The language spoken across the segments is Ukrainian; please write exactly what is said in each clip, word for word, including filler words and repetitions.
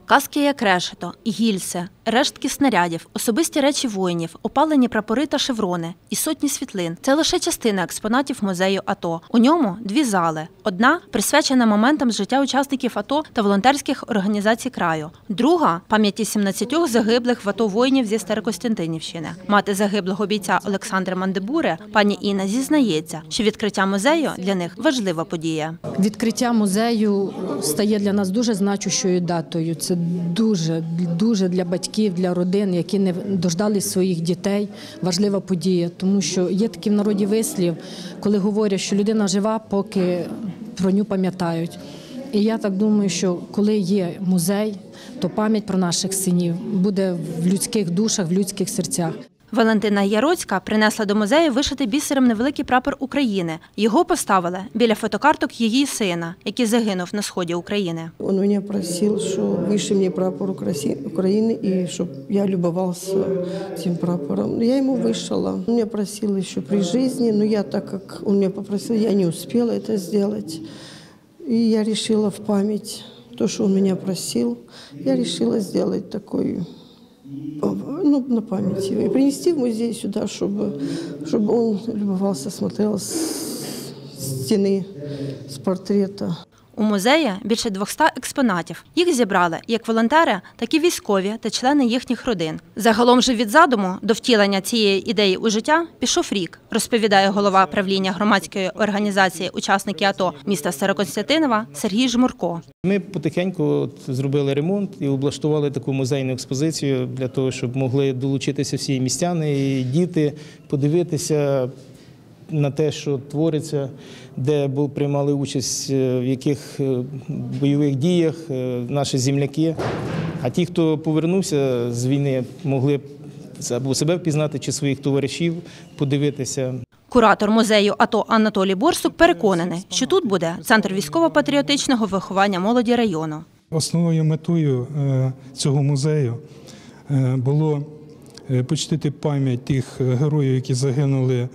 Каски як решето, гільзи, рештки снарядів, особисті речі воїнів, опалені прапори та шеврони і сотні світлин – це лише частина експонатів музею АТО. У ньому дві зали. Одна – присвячена моментам з життя учасників АТО та волонтерських організацій краю. Друга – пам'яті сімнадцятьох загиблих в АТО воїнів зі Старокостянтинівщини. Мати загиблого бійця Олександри Мандибури, пані Інна, зізнається, що відкриття музею для них – важлива подія. Відкриття музею стає для нас дуже значущою датою. Це дуже, дуже для батьків, для родин, які не дождались своїх дітей, важлива подія. Тому що є такий в народі вислів, коли говорять, що людина жива, поки про нього пам'ятають. І я так думаю, що коли є музей, то пам'ять про наших синів буде в людських душах, в людських серцях. Валентина Яроцька принесла до музею вишитий бісером невеликий прапор України. Його поставили біля фотокарток її сина, який загинув на сході України. Він мене просив, що виши мені прапор України і щоб я любувався цим прапором. Я йому вишила. Він мене просив ще при житті, але я, так як він мене попросив, я не успіла це зробити. І я вирішила в пам'ять те, що він мене просив, я вирішила зробити такою. Ну, на памяти. И принести в музей сюда, чтобы, чтобы он любовался, смотрел с стены, с портрета. У музеї більше двохсот експонатів. Їх зібрали як волонтери, так і військові та члени їхніх родин. Загалом же від задуму до втілення цієї ідеї у життя пішов рік, розповідає голова правління громадської організації «Учасники АТО» міста Старокостянтинова Сергій Жмурко. Ми потихеньку зробили ремонт і облаштували таку музейну експозицію для того, щоб могли долучитися всі містяни і діти, подивитися на те, що твориться, де приймали участь, в яких бойових діях наші земляки. А ті, хто повернувся з війни, могли або себе впізнати, чи своїх товаришів подивитися. Куратор музею АТО Анатолій Борсук переконаний, що тут буде центр військово-патріотичного виховання молоді району. Основною метою цього музею було почтити пам'ять тих героїв, які загинули,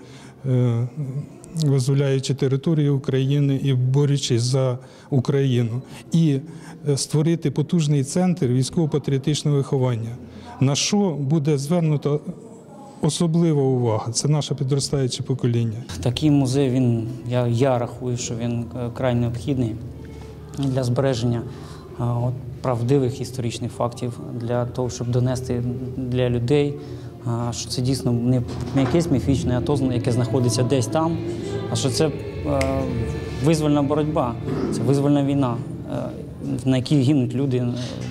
визволяючи територію України і борючись за Україну, і створити потужний центр військово-патріотичного виховання, на що буде звернуто особлива увага. Це наше підростаюче покоління. Такий музей, він, я, я рахую, що він край необхідний для збереження от, правдивих історичних фактів, для того, щоб донести для людей, що це дійсно не якесь міфічне АТО, яке знаходиться десь там, а що це визвольна боротьба, це визвольна війна, на якій гинуть люди.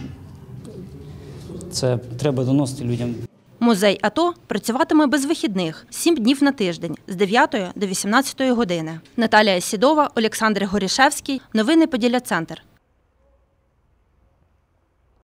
Це треба доносити людям. Музей АТО працюватиме без вихідних, сім днів на тиждень, з дев'ятої до вісімнадцятої години. Наталія Сідова, Олександр Горішевський. Новини Поділля Центр.